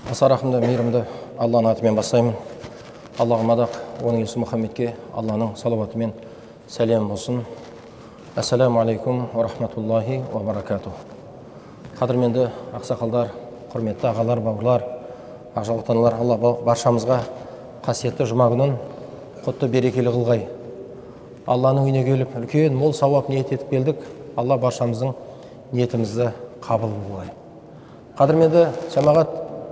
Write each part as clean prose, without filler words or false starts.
Аса рахымды, мейірімді Алланың атымен бастаймын. Аллаға мадақ, оның елшісі Мұхаммедке Алланың салауатымен сәлем болсын. Ассаламу алейкум ва рахматуллахи ва баракату. Қадірменді ақсақалдар, құрметті ағалар, бауырлар, ақжалықтанылар, Алла баршамызға қасиетті жұма күнін құтты берекелі қылғай. Алланың үйіне келіп, үлкен мол сауап ниет етіп келдік. Алла баршамыздың ниетімізді қабыл қылғай. Қадірменді жамағат,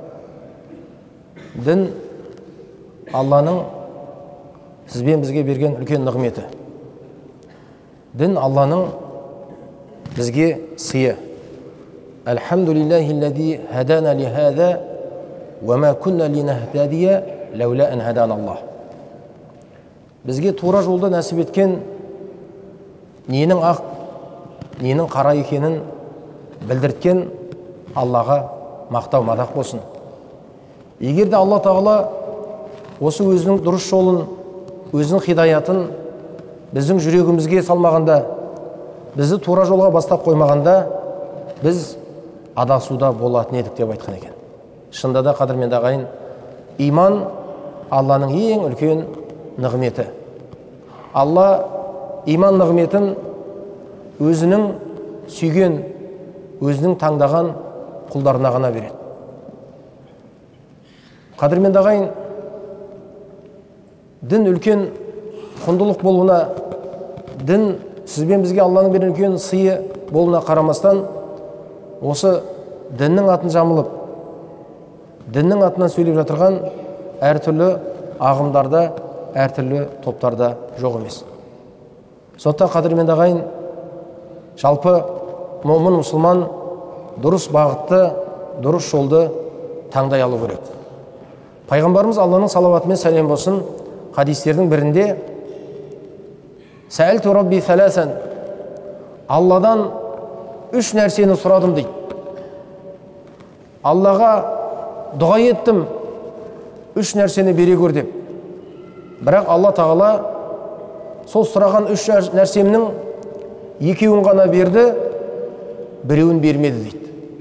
дін Алланың сізбен бізге берген үлкен нығметі. Дін Алланың бізге сыйы. Алхамдулиллахи хадана ли хада ва ма кунна линахтадия лаула ан хадана Аллах. Бізге тура жолды нәсіп еткен ненің ақ, ненің қара екенін білдірткен Аллаға мақтау мадақ болсын. Егер де Алла Тағала осы өзінің дұрыс жолын, өзінің хидаятын біздің жүрегімізге салмағанда, бізді тура жолға бастап қоймағанда, біз адасуда болатын едік деп айтқан екен. Шында да, қадірменді ағайын, иман Алланың ең үлкен нығметі. Алла иман нығметін өзінің сүйген, өзінің таңдаған құлдарына ғана береді. Қадірменді ағайын, дін үлкен құндылық болуына, дін сізбен бізге Алланың берген үлкен сыйы болуына қарамастан, осы діннің атын жамылып, діннің атынан сөйлеп жатырған әртүрлі ағымдарда, әртүрлі топтарда жоқ емес. Сондықтан, қадірменді ағайын, жалпы момын мұсылман дұрыс бағытты, дұрыс жолды таңдай алу керек. Пайғамбарымыз Алланың салауатымен сәлем болсын, хадистердің бірінде сәлту рабби сәләсән, Алладан үш нәрсені сұрадым дейді. Аллаға дұға еттім, үш нәрсені бере көр деп. Бірақ Алла Тағала сол сұраған үш нәрсемнің екеуін ғана берді, біреуін бермеді дейді.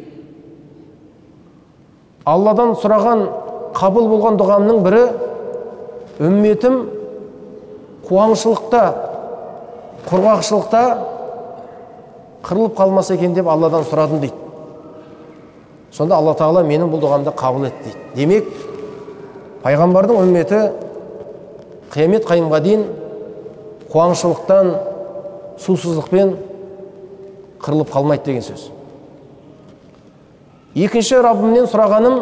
Алладан сұраған қабыл болған дұғамның бірі, үмметім қуаңшылықта, құрғақшылықта қырылып қалмаса екен деп Алладан сұрадым дейді. Сонда Алла Тағала менің бұл дұғамды қабыл етті дейді. Демек, пайғамбардың үмметі қиямет қайымға дейін қуаңшылықтан, сусыздықпен қырылып қалмайды деген сөз. Екінші, Раббымнен сұрағаным,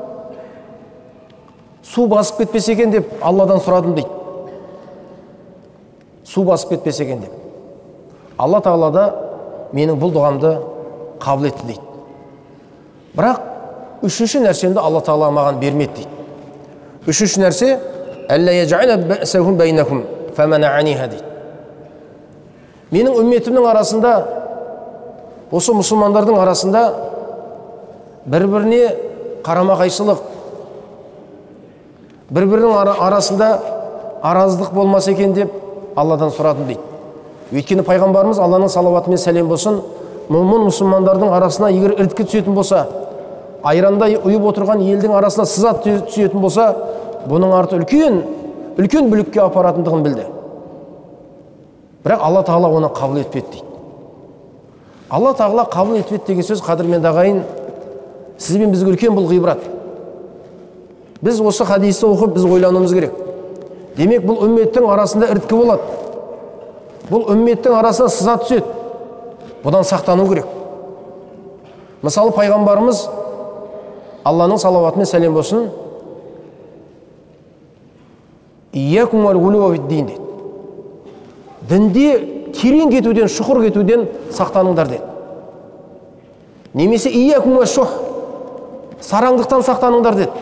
су басып кетпесе екен деп Алладан сұрадым дейді. Су басып кетпесе екен деп. Алла Тағала да менің бұл дұғамды қабыл етті дейді. Бірақ үшінші нәрсемді Алла Тағала маған бермеді дейді. Үшінші нәрсе, әллә яджаля бәсәхум бәйнәкум фәмәнәәниха дейді. Менің үмметімнің арасында, осы мұсылмандардың арасында бір-біріне қарама-қайшылық, бір-бірінің арасында араздық болмаса екен деп Алладан сұрадым дейді. Өйткені пайғамбарымыз Алланың салауатымен сәлем болсын, момын мұсылмандардың арасына егер іріткі түсетін болса, айрандай ұйып отырған елдің арасына сызат түсетін болса, бұның арты үлкен бүлікке апаратындығын білді. Бірақ Алла Тағала оны қабыл етпеді дейді. Алла Тағала қабыл етпеді деген сөз, қадірменді ағайын, сізбен бізге үлкен бұл ғибрат. Біз осы хадисті оқып, біз ойлануымыз керек. Демек, бұл үмметтің арасында іріткі болады. Бұл үмметтің арасына сызат түседі. Бұдан сақтану керек. Мысалы, пайғамбарымыз Алланың салауатымен сәлем болсын, иякум вал гулуа фид-дин дейді. Дінде терең кетуден, шұқыр кетуден сақтаныңдар деді. Немесе иякум ва шух, сараңдықтан сақтаныңдар деді.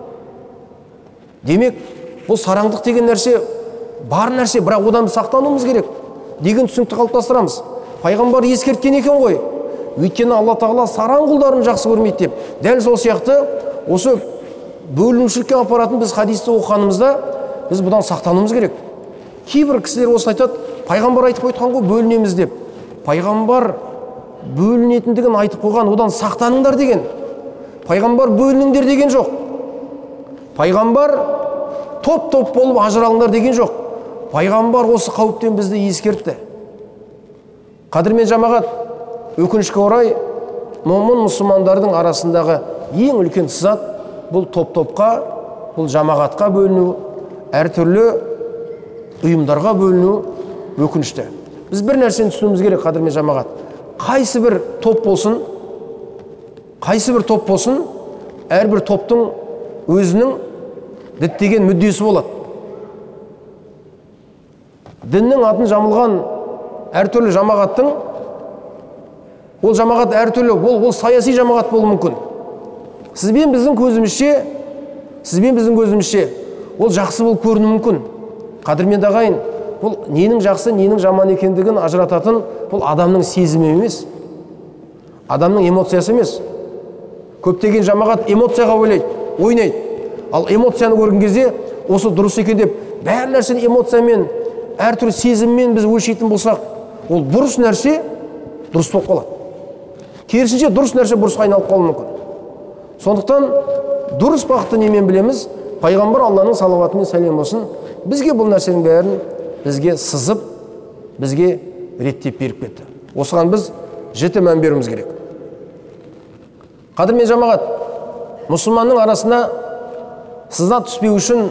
Демек, бұл сараңдық деген нәрсе бар нәрсе, бірақ одан сақтануымыз керек деген түсінікті қалыптастырамыз. Пайғамбар ескерткен екен ғой. Өйткені Алла Тағала сараң құлдарын жақсы көрмейді деп. Дәл сол сияқты осы бөлінушілікке апаратын біз хадисті оқығанымызда біз бұдан сақтануымыз керек. Кейбір кісілер осыны айтады, пайғамбар айтып қойған ғой бөлінеміз деп. Пайғамбар бөлінетіндігін айтып қойған, одан сақтаныңдар деген. пайғамбар бөлініңдер деген жоқ. Пайғамбар топ-топ болып ажыралыңдар деген жоқ. Пайғамбар осы қауіптен бізді ескертті. Қадірмен жамағат, өкінішке орай, момын мұсылмандардың арасындағы ең үлкен сызат бұл топ-топқа, бұл жамағатқа бөліну, әртүрлі ұйымдарға бөліну өкінішті. Біз бір нәрсені түсінуіміз керек, қадірмен жамағат. Қайсы бір топ болсын, әрбір топтың өзінің діттеген мүддесі болады. Діннің атын жамылған әртүрлі жамағаттың, ол жамағат әртүрлі, ол саяси жамағат болуы мүмкін. Сізбен біздің көзімізше ол жақсы болып көрінуі мүмкін. Қадірмен ағайын, бұл ненің жақсы, ненің жаман екендігін ажырататын бұл адамның сезімі емес, адамның эмоциясы емес. Көптеген жамағат эмоцияға ойнайды. Ал эмоцияны көрген кезде осы дұрыс екен деп, бәр нәрсені эмоциямен, әртүрлі сезіммен біз өлшейтін болсақ, ол бұрыс нәрсе дұрыс болып қалады. Керісінше дұрыс нәрсе бұрысқа айналып қалуы мүмкін. Сондықтан дұрыс бағытты немен білеміз? Пайғамбар Алланың салауаты мен сәлем болсын, бізге бұл нәрсенің бәрін бізге сызып, бізге реттеп беріп кетті. Осыған біз жіті мән беруіміз керек. Қадірмен жамағат, мұсылманның арасына сызат түспеу үшін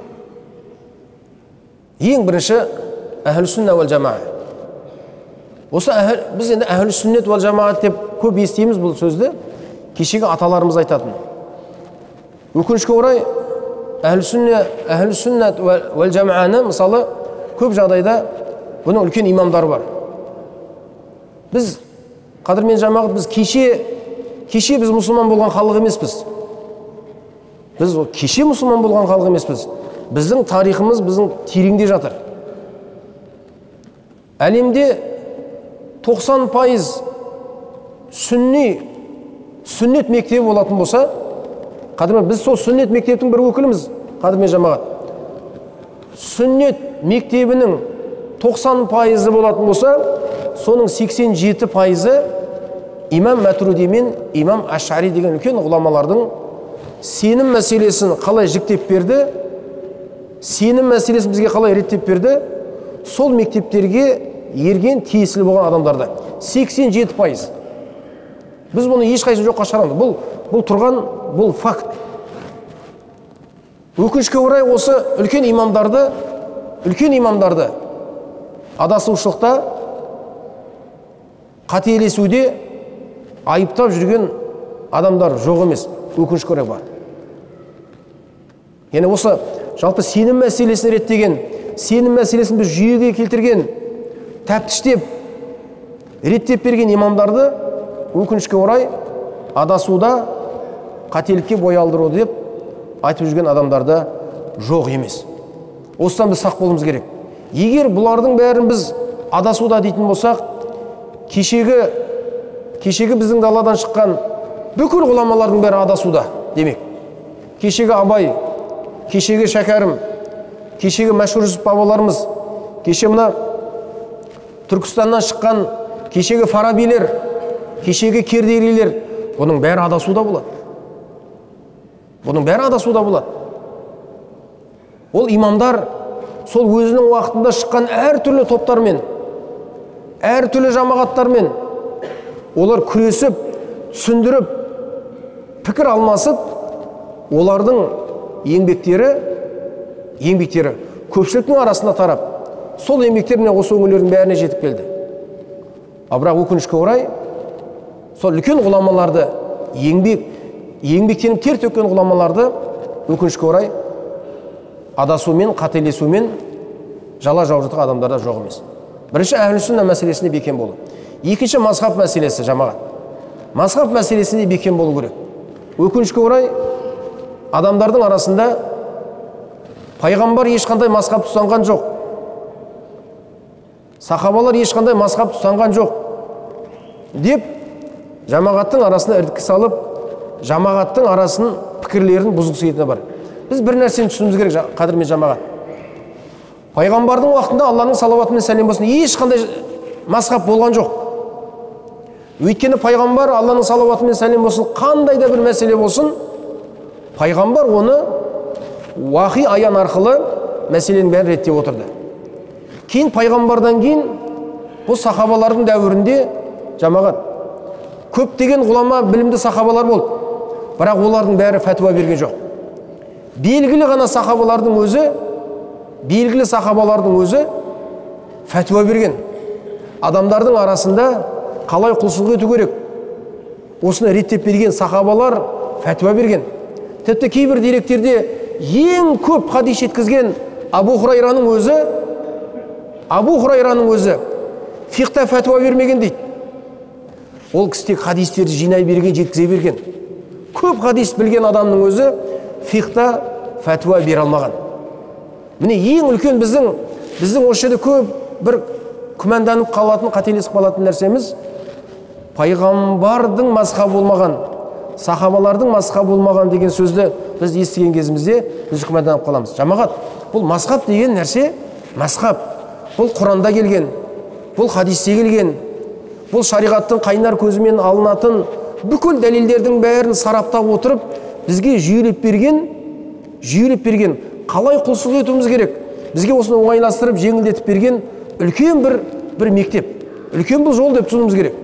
ең бірінші әхлі-сүнна уәл жамаа. Осы біз енді әхлі-сүннет уәл жамаат деп көп естиміз бұл сөзді, кешегі аталарымыз айтатын. Өкінішке орай, әхлі-сүннет уәл жамааны мысалы көп жағдайда бұның үлкен имамдары бар. Біз, қадірмен жамағат, біз кеше біз мұсылман болған халық емеспіз. Біз кеше мұсылман болған халық емеспіз. Біздің тарихымыз біздің тереңде жатыр. Әлемде 90% сүннет мектебі болатын болса, қадірмен біз сол сүннет мектептің бір өкіліміз, қадірмен жамағат. Сүннет мектебінің 90% болатын болса, соның 87% имам Матуриди мен имам Аш'ари деген үлкен ғұламалардың сенім мәселесін қалай жіктеп берді, сенім мәселесін бізге қалай реттеп берді, сол мектептерге ерген тиесілі болған адамдарды 87%. Біз бұны ешқайсысын жоққа шығарамыз. Бұл факт. Өкінішке орай осы үлкен имамдарды адасушылықта, қателесуде айыптап жүрген адамдар жоқ емес, өкінішке орай бар. Яғни осы жалпы сенім мәселесін реттеген, сенім мәселесін біз жүйеге келтірген, тәптіштеп, реттеп берген имамдарды өкінішке орай адасуда, қателікке бой алдыру деп айтып жүрген адамдарда жоқ емес. Осыдан біз сақ болуымыз керек. Егер бұлардың бәрін біз адасуда дейтін болсақ, кешегі біздің даладан шыққан бүкіл ғұламалардың бәрі адасуда демек. Кешегі Абай, кешегі Шәкәрім, кешегі мәшһүр Жүсіп бабаларымыз, кеше мына Түркістаннан шыққан кешегі Фарабилер, кешегі Кердейлер, бұның бәрі адасуда болады. Ол имамдар сол өзінің уақытында шыққан әртүрлі топтармен, әртүрлі жамағаттармен олар күресіп, түсіндіріп, пікір алмасып, олардың еңбектері көпшіліктің арасында тарап, сол еңбектеріне осы өңірлердің бәріне жетіп келді. Бірақ өкінішке орай, сол үлкен ғұламаларды, еңбектеніп тер төккен ғұламаларды өкінішке орай адасумен, қателесумен жала жауып жатқан адамдарда жоқ емес. Бірінші әхлі-сүнна мәселесіне бекем болу. Екінші мазхаб мәселесі, жамағат. Мазхаб мәселесіне бекем болу керек. Өкінішке орай адамдардың арасында пайғамбар ешқандай мазхаб тұтанған жоқ. Сахабалар ешқандай мазхаб тұтанған жоқ деп жамағаттың арасына іріткі салып, жамағаттың арасын пікірлерін бұзғысы кететіні бар. Біз бір нәрсені түсінуіміз керек, қадірмен жамағат. Пайғамбардың уақытында Алланың салауаты мен сәлем болсын, ешқандай мазхаб болған жоқ. Өйткені пайғамбар, Алланың салауаты мен сәлем болсын, қандай да бір мәселе болсын, пайғамбар оны уахи аян арқылы мәселенің бәрін реттеп отырды. Кейін пайғамбардан кейін бұл сахабалардың дәуірінде жамағат көптеген ғұлама білімді сахабалар болды, бірақ олардың бәрі фәтуа берген жоқ. Белгілі ғана сахабалардың өзі фәтуа берген. Адамдардың арасында қалай құлшылық ету керек, осыны реттеп берген сахабалар фәтуа берген. Тіпті кейбір деректерде ең көп хадис жеткізген Абу Хурайраның өзі фиқта фәтуа бермеген дейді. Ол кісі тек хадистерді жинай берген, жеткізе берген. Көп хадис білген адамның өзі фиқта фәтуа бере алмаған. Міне ең үлкен біздің осы жерде көп бір күмәнданып қалатын, қателесіп қалатын нәрсеміз, пайғамбардың мазхабы болмаған, сахабалардың мазхабы болмаған деген сөзді біз естіген кезімізде біз күмәнданып қаламыз. Жамағат, бұл мазхаб деген нәрсе, мазхаб бұл Құранда келген, бұл хадисте келген, бұл шариғаттың қайнар көзімен алынатын бүкіл дәлелдердің бәрін сараптап отырып, бізге жүйелеп берген, қалай құлшылық етуіміз керек, бізге осыны оңайластырып, жеңілдетіп берген үлкен бір мектеп, үлкен бір жол деп түсінуіміз керек.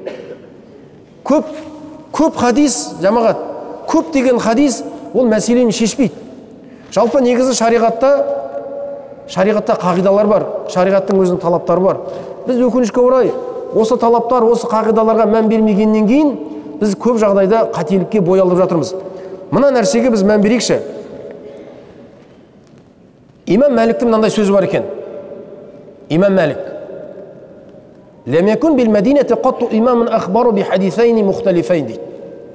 Көп хадис, жамағат, көп деген хадис ол мәселені шешпейді. Жалпы негізі шариғатта қағидалар бар, шариғаттың өзінің талаптары бар. Біз өкінішке орай осы талаптар, осы қағидаларға мән бермегеннен кейін біз көп жағдайда қателікке бой алып жатырмыз. Мына нәрсеге біз мән берейікші. Имам Мәліктің мынандай сөзі бар екен. Имам Мәлік: "Лем якун бил Мәдинати қатту имамун ахбару би хадисайни мухталифайн" дейді.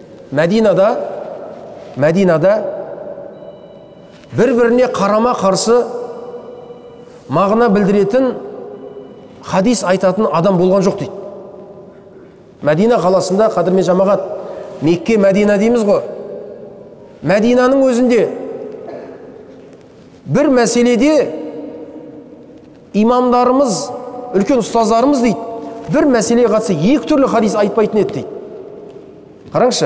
Мәдинада бір-біріне қарама қарсы мағына білдіретін хадис айтатын адам болған жоқ дейді. Мәдина қаласында, қадірмен жамағат, Мекке, Мәдина дейміз ғой. Мәдинаның өзінде бір мәселеде имамдарымыз, үлкен ұстаздарымыз дейді, бір мәселеге қатысты екі түрлі хадис айтпайтын еді дейді. Қараңызшы.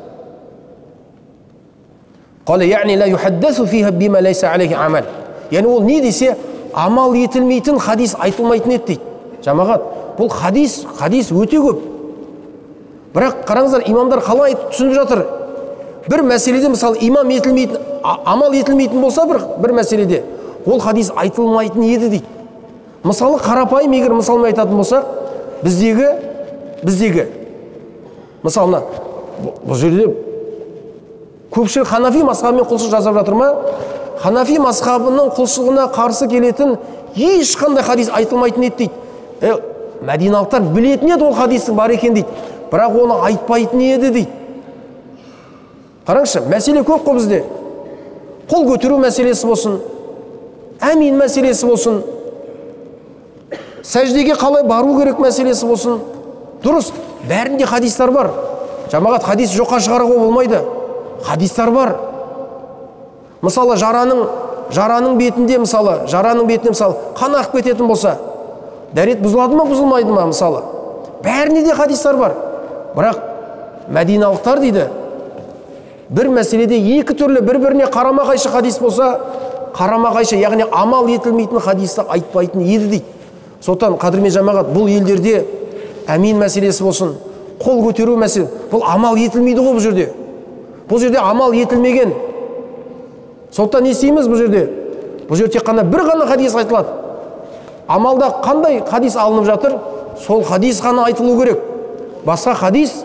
Қала яғни ла юхаддасу фиха бима лайса алейхи амал. Яғни ол не десе, амал етілмейтін хадис айтылмайтын еді дейді. Жамағат, бұл хадис өте көп. Бірақ қараңыздар, имамдар қалай түсініп жатыр? Бір мәселеде, мысалы, амал етілмейтін болса бір мәселеде, ол хадис айтылмайтын еді дейді. Мысалы, қарапайым егер мысалмен айтатын болсақ, біздегі мысалына, бұл жерде көпшілік Ханафи мазхабымен құлшылық жасап жатыр ма? Ханафи мазхабының құлшылығына қарсы келетін ешқандай хадис айтылмайтын еді дейді. Мәдиналықтар білетін еді ол хадистің бар екен дейді, бірақ оны айтпайтын еді дейді. Қараңызшы, мәселе көп қой бізде. Қол көтеру мәселесі болсын, әмин мәселесі болсын, сәждеге қалай бару керек мәселесі болсын, дұрыс, бәрінде хадистар бар. Жамағат, хадис жоққа шығаруға болмайды. Хадистар бар. Мысалы, жараның бетінде қан ағып кететін болса, дәрет бұзылады ма, бұзылмайды ма, мысалы. Бәріне де хадистар бар. Бірақ мәдиналықтар дейді, бір мәселеде екі түрлі бір-біріне қарама қайшы хадис болса, қарама қайшы, яғни амал етілмейтін хадисті айтпайтын еді дейді. Сондықтан, қадірмен жамағат, бұл елдерде әмин мәселесі болсын, қол көтеру мәселесі, бұл амал етілмейді ғой бұл жерде. Бұл жерде амал етілмеген. Сондықтан не істейміз бұл жерде? Бұл жерде тек қана бір ғана хадис айтылады. Амалда қандай хадис алынып жатыр? Сол хадис ғана айтылу керек. Басқа хадис.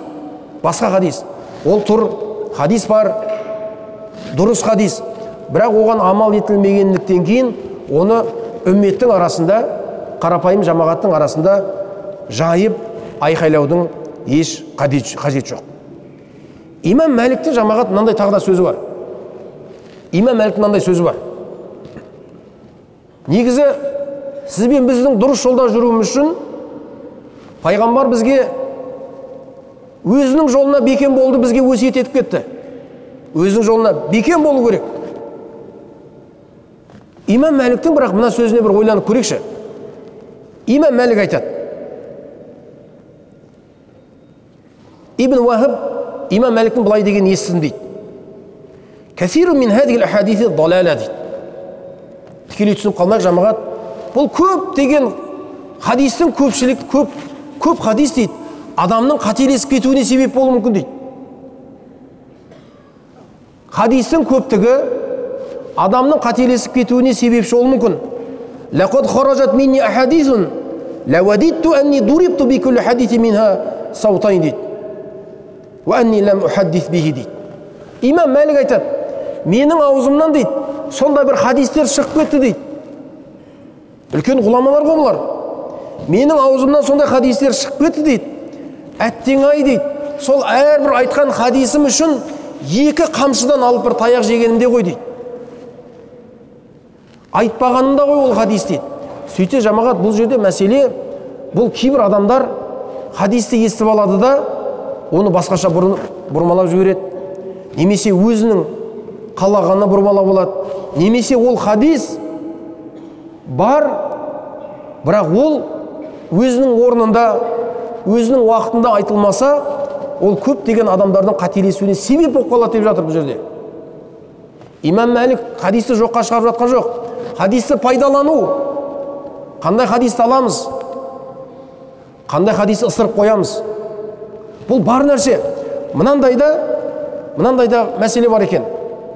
Ол тұр, хадис бар, дұрыс хадис. Бірақ оған амал етілмегендіктен кейін, оны үмметтің арасында, қарапайым жамағаттың арасында жайып айқайлаудың еш қажет жоқ. Имам Мәліктің жамағат мынандай тағы да сөзі бар. Имам Мәліктің мынандай сөзі бар. Негізі сіз бен біздің дұрыс жолда жүруіміз үшін пайғамбар бізге өзінің жолына бекем болды, бізге өсиет етіп кетті. Өзінің жолына бекем болу керек. Имам Мәліктің бірақ мына сөзіне бір ойланып көрейікші. Имам Мәлік айтады: Ибн Уахаб имам Мәликтің былай деген естідім дейді. Кәсиру мин хадиhi al-ахадиthi далала дейді. Тікелей түсініп қалмайық жамағат. Бұл көп деген хадистің көпшілік, көп хадис дейді, адамның қателесіп кетуіне себеп болуы мүмкін дейді. Хадистің көптігі адамның қателесіп кетуіне себепші болуы мүмкін. Лақад харажат минни ахадithun лавадитtu анни дурибту би кулли хадиthi минха саутайн дейді. Ва анни лам ухаддис бихи дейді. Имам Мәлик айтады, менің аузымнан дейді, сонда бір хадистер шығып кетті дейді. Үлкен ғұламалар ғой бұлар. Менің аузымнан сондай хадистер шығып кетті дейді. Әттең ай дейді, сол әрбір айтқан хадисім үшін екі қамшыдан алып бір таяқ жегенімде ғой дейді. Айтпағанымда ғой ол хадис дейді. Сөйте жамағат, бұл жерде мәселе, бұл кейбір адамдар хадисті естіп алады да, оны басқаша бұрмалап жібереді. Немесе өзінің қалағанына бұрмалап болады. Немесе ол хадис бар, бірақ ол өзінің орнында, өзінің уақытында айтылмаса, ол көп деген адамдардың қателесуіне себеп болып қалады деп жатыр бұл жерде. Имам Мәлик хадисті жоққа шығарып жатқан жоқ. Хадисті пайдалану. Қандай хадисті аламыз? Қандай хадисті ысырып қоямыз? Бұл бар нәрсе. Мынандайда мәселе бар екен.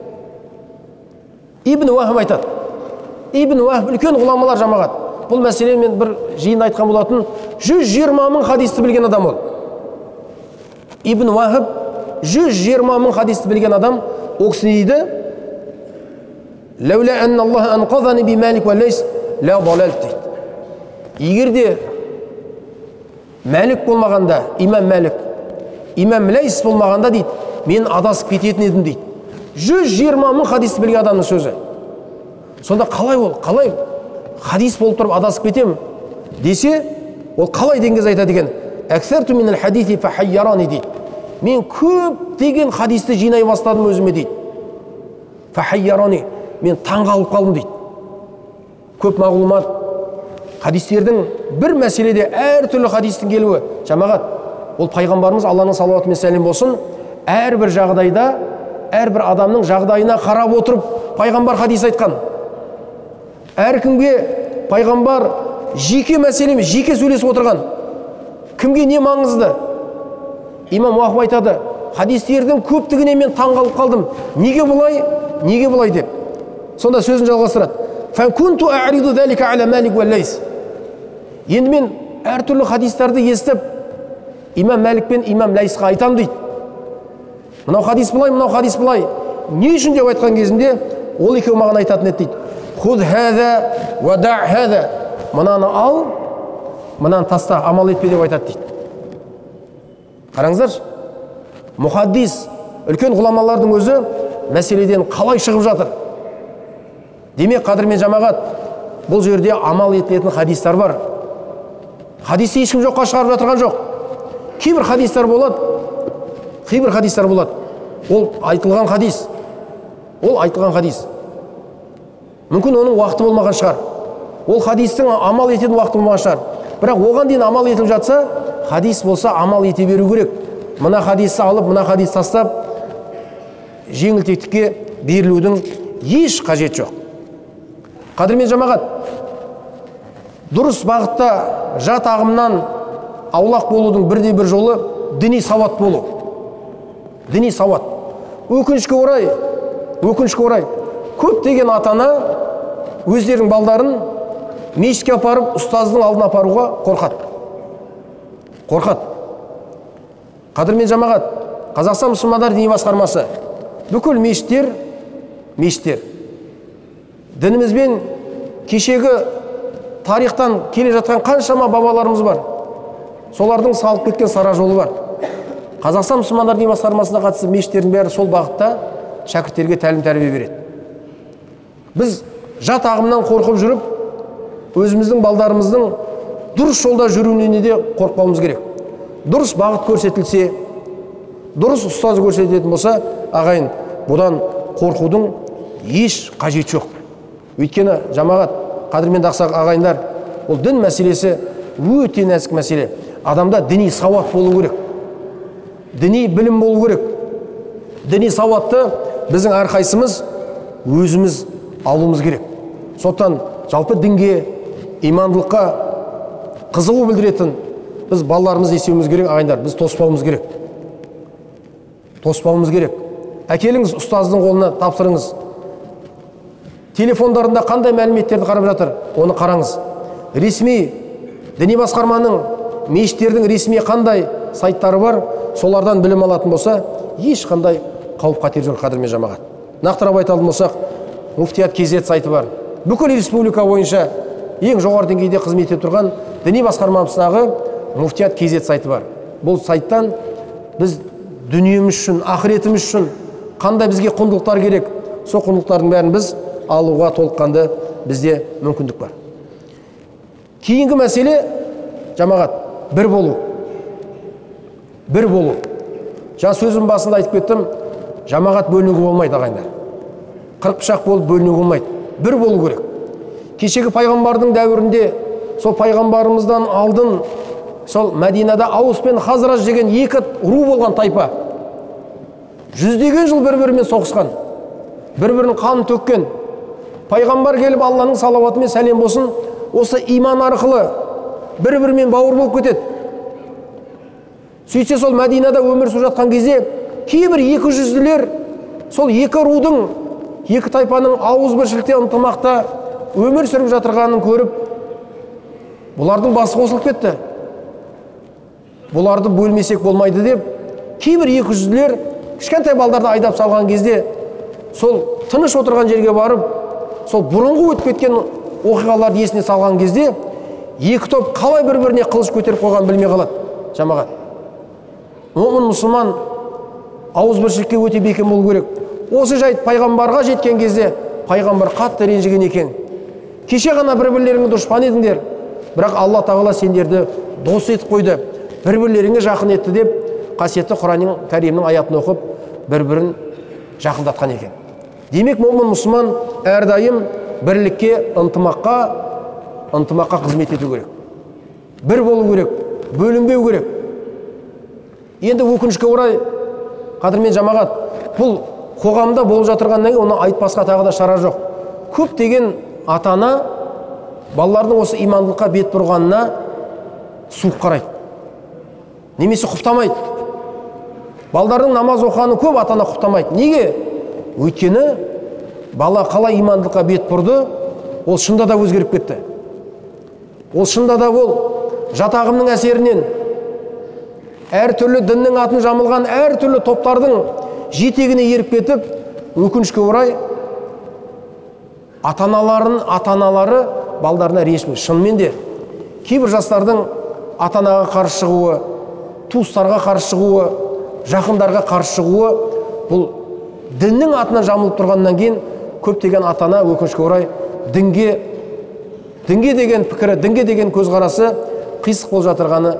Ибн Уахаб айтады. Ибн Уахаб үлкен ғұламалар жамағат. Бұл мәселе мен бір жиын айтқан болатын, 120 мың хадисті білген адам ол. Ибн Уахаб 120 мың хадисті білген адам. Ол кісі дейді, лаула анна Аллах анқазани би Малик ва Лайс ла далалт дейді. Егер де Мәлик болмағанда, имам Мәлик, имам Лайс болмағанда дейді, мен адасып кететін едім дейді. 120 мың хадисті білген адамның сөзі. Сонда қалай ол? Қалай хадис болып тұрып адасып кетем десе, ол қалай деген кез айтады екен. Аксарту минал хадиси фахайярани дейді. Мен көп деген хадисті жинай бастадым өзіме дейді. Фахайярани, мен таңғалып қалдым дейді. Көп мағлұмат, хадистердің бір мәселеде әртүрлі хадистің келуі. Жамағат, ол пайғамбарымыз Алланың салауаты мен сәлем болсын, әрбір жағдайда, әрбір адамның жағдайына қарап отырып пайғамбар хадис айтқан. Әркімге пайғамбар жеке мәселеме жеке сөйлесіп отырған. Кімге не маңызды? Имам Уахаб айтады, хадистердің көптігіне мен таңғалып қалдым. Неге бұлай? Неге бұлай деп. Сонда сөзін жалғастырады. Факунту а'риду залика аля Малик ва Лайс. Енді мен әртүрлі хадистерді естіп, имам Малик пен имам Лайсқа айтам дейді. Мынау хадис бұлай, мынау хадис бұлай. Не үшін деп айтқан кезінде, ол екеуі маған айтатын еді дейді. Худ хаза ва да' хаза. Мынаны ал, мынаны таста, амал етпе деп айтады дейді. Қараңыздаршы, мұхаддис, үлкен ғұламалардың өзі мәселеден қалай шығып жатыр. Демек, қадірмен жамағат, бұл жерде амал етілетін хадистар бар. Хадисті ешкім жоққа шығарып жатырған жоқ. Кейбір хадистар болады, ол айтылған хадис. Мүмкін оның уақыты болмаған шығар. Ол хадистің амал ететін уақыты болмаған шығар. Бірақ оған дейін амал етіп жатса, хадис болса амал ете беру керек. Мына хадисті алып, мына хадис тастап, жеңілтектікке берілудің еш қажет жоқ. Қадірмен жамағат, дұрыс бағытта жат ағымнан аулақ болудың бірде бір жолы діни сауат болу. Діни сауат. Өкінішке орай, көп деген атана өздерінің балдарын мешітке апарып, ұстаздың алдына апаруға қорқады. Қадірмен жамағат, Қазақстан мұсылмандар діни басқармасы, бүкіл мешіттер, дінімізбен кешегі тарихтан келе жатқан қаншама бабаларымыз бар. Солардың салып кеткен сара жолы бар. Қазақстан мұсылмандар діни басқармасына қатысты мешіттердің бәрі сол бағытта шәкірттерге тәлім тәрбие береді. Біз жат ағымнан қорқып жүріп, өзіміздің балдарымыздың дұрыс жолда жүруіне де қорықпауымыз керек. Дұрыс бағыт көрсетілсе, дұрыс ұстаз көрсететін болса, ағайын, бұдан қорқудың еш қажет жоқ. Өйткені жамағат, қадірмен дақсақ ағайындар, ол дін мәселесі өте нәзік мәселе. Адамда діни сауат болу керек. діни білім болу керек. Діни сауатты біздің әрқайсымыз өзіміз алуымыз керек. Сондықтан жалпы дінге, имандылыққа қызығу білдіретін біз балаларымызды естуіміз керек, ағайындар, біз тоспауымыз керек. Тоспауымыз керек. Әкеліңіз, ұстаздың қолына тапсырыңыз. Телефондарында қандай мәліметтерді қарап жатыр, оны қараңыз. Ресми діни басқарманың, мешіттердің ресми қандай сайттары бар, солардан білім алатын болса, ешқандай қауіп қатер жоқ, қадірмен жамағат. Нақтырап айтатын болсақ, Муфтият КЗ сайты бар. Бүкіл республика бойынша ең жоғары деңгейде қызмет етіп тұрған діни басқармасындағы Муфтият КЗ сайты бар. Бұл сайттан біз дүниеміз үшін, ақыретіміз үшін қандай бізге құндылықтар керек, сол құндылықтардың бәрін біз алуға толыққанды бізде мүмкіндік бар. Кейінгі мәселе, жамағат, бір болу. Бір болу. Жаңа сөзім басында айтып кеттім, жамағат бөлінуге болмайды, ағайындар. 40 пышақ болып бөлінуге болмайды. Бір болу керек. Кешегі пайғамбардың дәуірінде, сол пайғамбарымыздан алдын, сол Мәдинада Аус пен Хазраж деген екі ру болған тайпа. Жүздеген жыл бір-бірімен соғысқан, бір-бірінің қанын төккен. Пайғамбар келіп Алланың салауаты мен сәлем болсын, осы иман арқылы бір-бірімен бауыр болып кетеді. Сөйтсе сол Мәдинада өмір сүріп жатқан кезде кейбір 200-лер сол екі рудың, екі тайпаның ауызбіршілікте, ынтымақта өмір сүріп жатырғанын көріп, бұлардың басы қосылып кетті. Бұларды бөлмесек болмайды деп, кейбір 200-лер кішкентай балдарды айдап салған кезде, сол тыныш отырған жерге барып, сол бұрынғы өтіп кеткен оқиғаларды есіне салған кезде, екі топ қалай бір-біріне қылыш көтеріп қойған білмей қалады, жамағат. Момын мұсылман ауызбіршілікке өте бекем болу керек. Осы жайт пайғамбарға жеткен кезде, пайғамбар қатты ренжіген екен. Кеше ғана бір-бірлеріңе дұшпан едіңдер, бірақ Алла тағала сендерді дос етіп қойды, бір-бірлеріңе жақын етті деп, қасиетті Құранның Кәримнің аятын оқып, бір-бірін жақындатқан екен. Демек, момын мұсылман әрдайым бірлікке, ынтымаққа қызмет ету керек. Бір болу керек, бөлінбеу керек. Енді өкінішке орай, қадірмен жамағат, бұл қоғамда болып жатырғаннан кейін оны айтпасқа тағы да шара жоқ. Көптеген ата-ана балалардың осы имандылыққа бет бұрғанына суық қарайды. Немесе құптамайды. Балдардың намаз оқығанын көп ата-ана құптамайды. Неге? Өйткені бала қалай имандылыққа бет бұрды, ол шында да өзгеріп кетті. Ол шында да ол жатағымның әсерінен, әртүрлі діннің атын жамылған әртүрлі топтардың жетегіне еріп кетіп, өкінішке орай ата-аналары балдарына ренжімейді. Шынымен де кейбір жастардың ата-анаға қарсы шығуы, туыстарға қарсы шығуы, жақындарға қарсы шығуы, бұл діннің атынан жамылып тұрғаннан кейін көптеген ата-ана өкінішке орай дінге деген пікірі, дінге деген көзқарасы қисық болып жатырғаны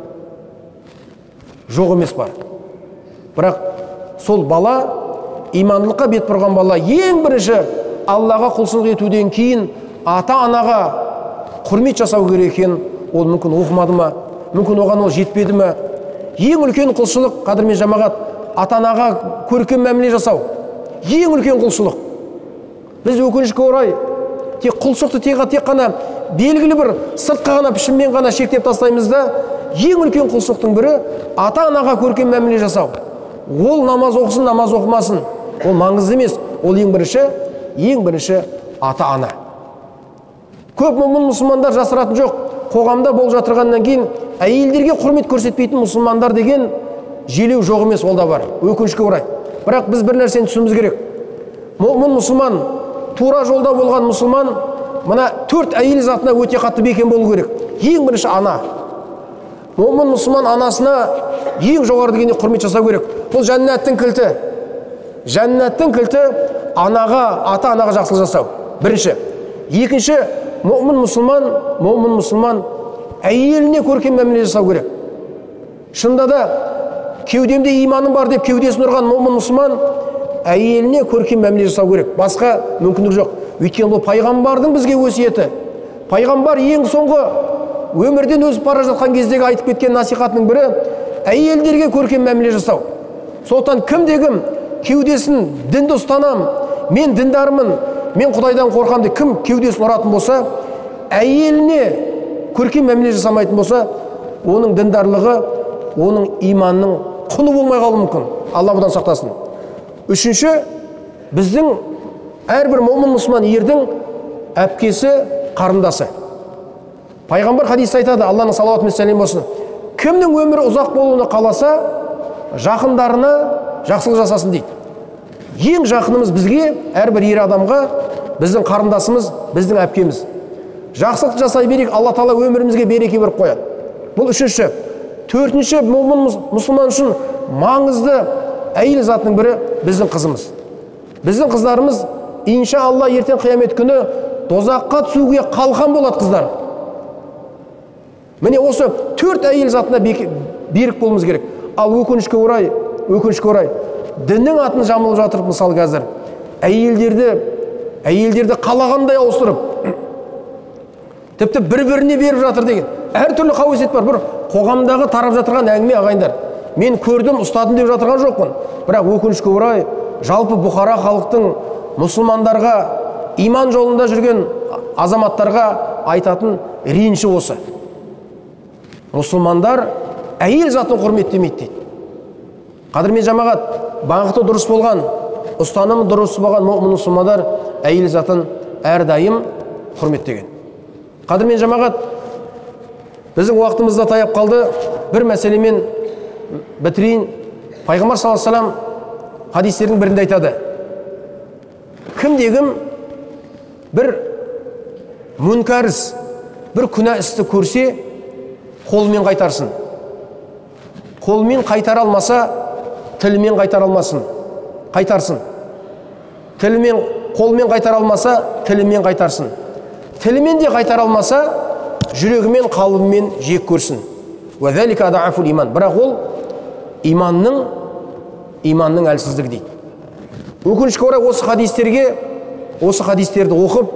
жоқ емес бар. Бірақ сол бала, имандылыққа бет бұрған бала, ең бірінші Аллаға құлшылық етуден кейін ата-анаға құрмет жасау керек екен. Ол мүмкін оқымады ма, мүмкін оған ол жетпеді ме. Ең үлкен құлшылық, қадірмен жамағат, ата-анаға көркем мәміле жасау. Ең үлкен құлшылық. Біз өкінішке орай тек құлшылықты тек қана белгілі бір сыртқа ғана пішінмен ғана шектеп тастаймыз да, ең үлкен құлшылықтың бірі ата-анаға көркем мәміле жасау. Ол намаз оқысын, намаз оқымасын, ол маңызды емес. Ол ең бірінші ата-ана. Көп момын мұсылмандар жасыратын жоқ. Қоғамда болып жатырғаннан кейін әйелдерге құрмет көрсетпейтін мұсылмандар деген желеу жоқ емес, ол да бар. Өкінішке орай. Бірақ біз бір нәрсені түсінуіміз керек. Момын мұсылман, тура жолда болған мұсылман, мына 4 әйел затына өте қатты бекем болу керек. Ең бірінші ана. Момын мұсылман анасына ең жоғары дегенде құрмет жасау керек. Бұл жәннаттың кілті. Жәннаттың кілті ата-анаға жақсылық жасау. Бірінші. Екінші, момын мұсылман әйеліне көркем мәміле жасау керек. Шында да кеудемде иманым бар деп кеудесін ұрған момын мұсылман әйеліне көркем мәміле жасау керек. Басқа мүмкіндік жоқ. Өйткені бұл пайғамбардың бізге өсиеті. Пайғамбар ең соңғы өмірден өсіп бара жатқан кездегі айтып кеткен насихатының бірі, әйелдерге көркем мәміле жасау. Сондықтан кім кеудесін дінді ұстанам, мен діндармын, мен Құдайдан қорқам деп кім кеудесін ұратын болса, әйеліне көркем мәміле жасамайтын болса, оның діндарлығы, оның иманның құны болмай қалуы мүмкін. Алла бұдан сақтасын. Үшінші, біздің әрбір момын мұсылман ердің әпкесі, қарындасы. Пайғамбар хадисте айтады, Алланың салауаты мен сәлемі болсын, кімнің өмірі ұзақ болуына қаласа, жақындарына жақсылық жасасын дейді. Ең жақынымыз бізге, әрбір ер адамға, біздің қарындасымыз, біздің әпкеміз. Жақсылық жасай берейік, Алла Тағала өмірімізге береке беріп қояды. Бұл үшінші. Төртінші, мұсылман үшін маңызды әйел затының бірі біздің қызымыз. Біздің қыздарымыз, иншалла, ертең қиямет күні тозаққа түсуге қалқан болады қыздар. Міне осы төрт әйел затына берік болуымыз керек. Ал өкінішке орай, діннің атын жамылып жатыр, мысалы қазір әйелдерді қалағандай ауыстырып, тіпті бір-біріне беріп жатыр деген әртүрлі қауесет бар. Бір қоғамдағы тарап жатырған әңгіме, ағайындар. Мен көрдім, ұстадым деп жатырған жоқпын. Бірақ өкінішке орай, жалпы Бұхара халықтың мұсылмандарға, иман жолында жүрген азаматтарға айтатын реніші осы. Мұсылмандар әйел затын құрметтемейді дейді. Қадірмен жамағат, бағыты дұрыс болған, ұстанымы дұрыс болған мұсылмандар әйел затын әрдайым құрметтеген. Қадірмен жамағат, біздің уақытымызда таяп қалды. Бір мәселемен бітірейін. Пайғамбар саллаллаху алейхи вассалам хадистердің бірінде айтады, кімде-кім бір мүнкәріс, бір күнә істі көрсе, қолымен қайтарсын. Қолымен қайтара алмаса, тілімен қайтара алмасын, қайтарсын. Қолымен қайтара алмаса, тілімен қайтарсын. Тілімен де қайтара алмаса, жүрегімен, қалбымен жек көрсін. Уәзәлика адафул иман. Бірақ ол иманның әлсіздігі дейді. Өкінішке орай осы хадистерді оқып,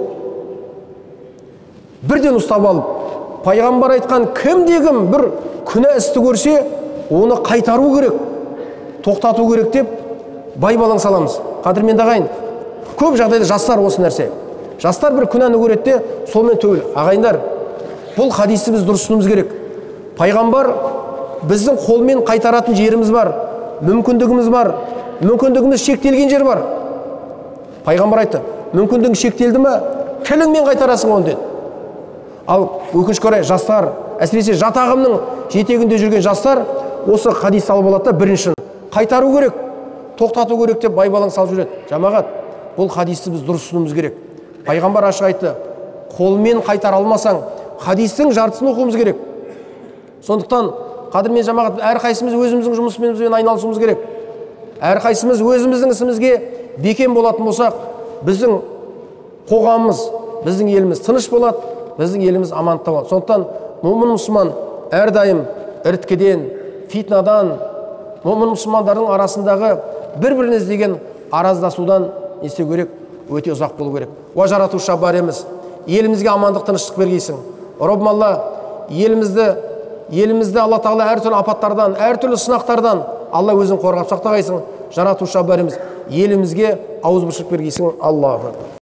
бірден ұстап алып, пайғамбар айтқан кімде-кім бір күнә істі көрсе, оны қайтару керек, тоқтату керек деп байбалаң саламыз. Қадірмен ағайын, көп жағдайда жастар осы нәрсе. Жастар бір күнәні көреді де, солмен төгіл. Ағайындар, бұл хадисті біз дұрыс түсінуіміз керек. Пайғамбар біздің қолмен қайтаратын жеріміз бар, мүмкіндігіміз бар, мүмкіндігіміз шектелген жер бар. Пайғамбар айтты, мүмкіндігің шектелді ме, тіліңмен қайтарасың оны деді. Ал өкінішке орай жастар, әсіресе жат ағымның жетегінде жүрген жастар осы хадис алып алады да, біріншін қайтару керек, тоқтату керек деп байбалаң салып жүреді. Жамағат, бұл хадисті біз дұрыс түсінуіміз керек. Пайғамбар ашық айтты, қолмен қайтара алмасаң, хадистің жартысын оқуымыз керек. Сондықтан, қадірмен жамағат, әрқайсымыз өзіміздің жұмысымен айналысуымыз керек. Әрқайсымыз өзіміздің ісімізге бекем болатын болсақ, біздің қоғамымыз, біздің еліміз тыныш болады, біздің еліміз амандықта болады. Сондықтан, момын мұсылман әрдайым іріткіден, фитнадан, момын мұсылмандардың арасындағы бір-бірін іздеген араздасудан не істеу керек? Өте ұзақ болу керек. Уа жаратушы бареміз, елімізге амандық, тыныштық бергейсің. Раббым Алла, елімізді Алла Тағала әртүрлі апаттардан, әртүрлі сынақтардан Алла өзің қорғап сақтағайсың. Жаратушы бареміз, елімізге ауызбіршілік бергейсің. Аллаху акбар.